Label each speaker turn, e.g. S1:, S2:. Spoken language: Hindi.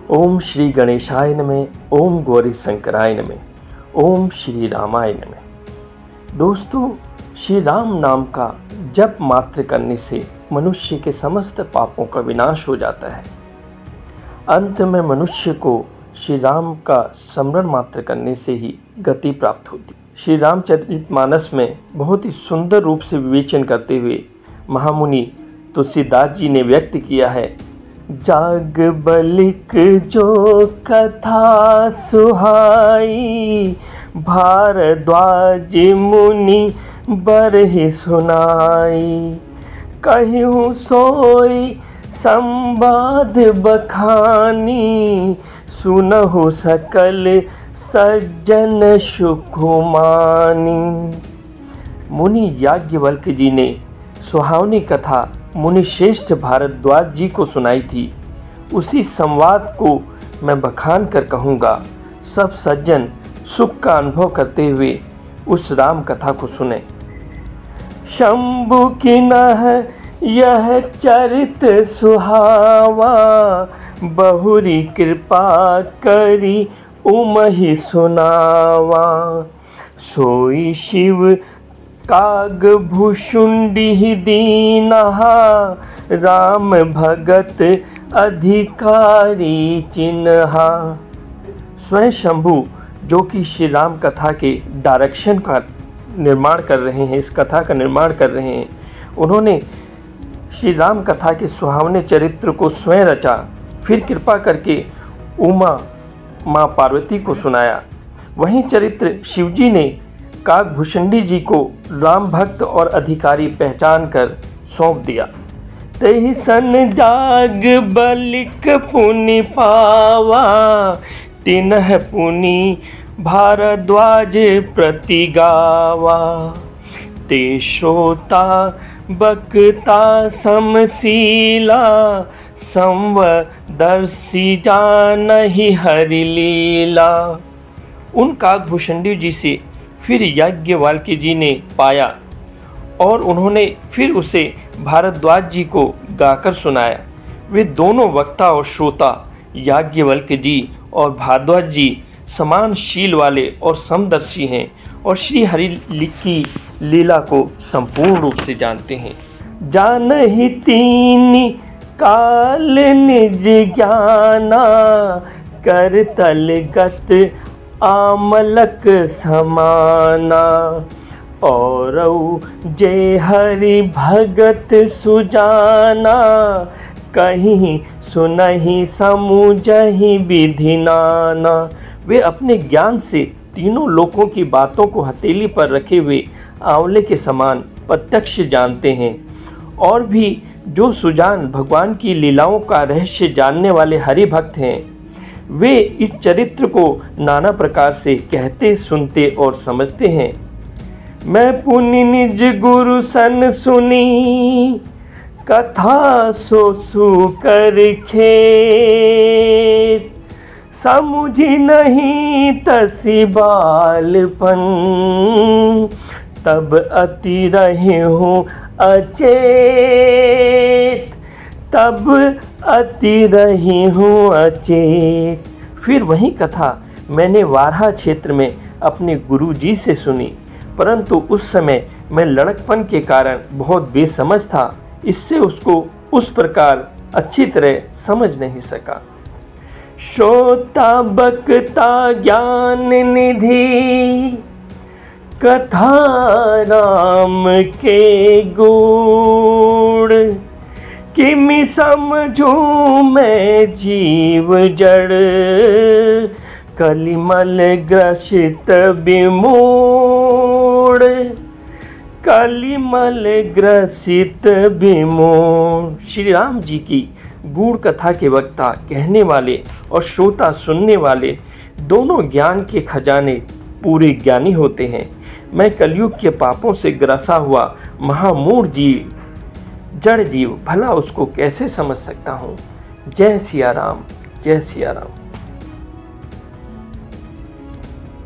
S1: ओम श्री गणेशाय नमः, ओम गौरी शंकराय नमः, ओम श्री रामाय नमः। दोस्तों, श्री राम नाम का जप मात्र करने से मनुष्य के समस्त पापों का विनाश हो जाता है। अंत में मनुष्य को श्री राम का स्मरण मात्र करने से ही गति प्राप्त होती। श्री रामचरितमानस में बहुत ही सुंदर रूप से विवेचन करते हुए महामुनि तुलसीदास जी ने व्यक्त किया है। जाग बलिक जो कथा सुहाई, भारद्वाज मुनि बरहि सुनाई। कहूँ सोई संवाद बखानी, सुनहु सकल सज्जन सुखमानी। मुनि याज्ञवल्क्य जी ने सुहावनी कथा मुनि श्रेष्ठ भारद्वाज जी को सुनाई थी। उसी संवाद को मैं बखान कर कहूँगा। सब सज्जन सुख का अनुभव करते हुए उस राम कथा को सुने। शंभु की नह यह चरित सुहावा, बहुरी कृपा करी उमहि सुनावा। सोई शिव काग भुषुंडी दीनहा, राम भगत अधिकारी चिन्हा। स्वयं शंभु जो कि श्री राम कथा के डायरेक्शन का निर्माण कर रहे हैं, इस कथा का निर्माण कर रहे हैं, उन्होंने श्री राम कथा के सुहावने चरित्र को स्वयं रचा, फिर कृपा करके उमा माँ पार्वती को सुनाया। वही चरित्र शिवजी ने काकभूषुंडी जी को राम भक्त और अधिकारी पहचान कर सौंप दिया। तहि सन जाग बलिक पुनि पावा, तिन्ह पुनि भारद्वाज प्रति गावा। ते श्रोता बक्ता समशीला, संवदर्शी जानहि हरि लीला। उन काकभूषुंडी जी से फिर याज्ञवल्क्य जी ने पाया और उन्होंने फिर उसे भारद्वाज जी को गाकर सुनाया। वे दोनों वक्ता और श्रोता याज्ञवल्क्य जी और भारद्वाज जी समान शील वाले और समदर्शी हैं और श्री हरि की लीला को संपूर्ण रूप से जानते हैं। जानहि तीन काल निज ज्ञाना, कर तलगत आमलक समाना। और जे हरि भगत सुजाना, कहीं सुनहि समुझहि विधि नाना। वे अपने ज्ञान से तीनों लोकों की बातों को हथेली पर रखे हुए आंवले के समान प्रत्यक्ष जानते हैं। और भी जो सुजान भगवान की लीलाओं का रहस्य जानने वाले हरि भक्त हैं, वे इस चरित्र को नाना प्रकार से कहते, सुनते और समझते हैं। मैं पुनि निज गुरु सन सुनी, कथा सोसु कर खेत। समुझी नहीं तसी बालपन, तब अति रहे हूँ अचेत। तब अति रही हूँ अचेत। फिर वही कथा मैंने वारहा क्षेत्र में अपने गुरुजी से सुनी, परंतु उस समय मैं लड़कपन के कारण बहुत बेसमझ था, इससे उसको उस प्रकार अच्छी तरह समझ नहीं सका। श्रोता बक्ता ज्ञान निधि, कथा राम के गुण। किमि समझूं मैं जीव जड़, कलिमल ग्रसित विमूढ़। कलिमल ग्रसित विमूढ़। श्री राम जी की गूढ़ कथा के वक्ता कहने वाले और श्रोता सुनने वाले दोनों ज्ञान के खजाने पूरे ज्ञानी होते हैं। मैं कलयुग के पापों से ग्रसा हुआ महामूढ़ जीव, जड़ जीव, भला उसको कैसे समझ सकता हूँ। जय सिया राम, जय सिया राम।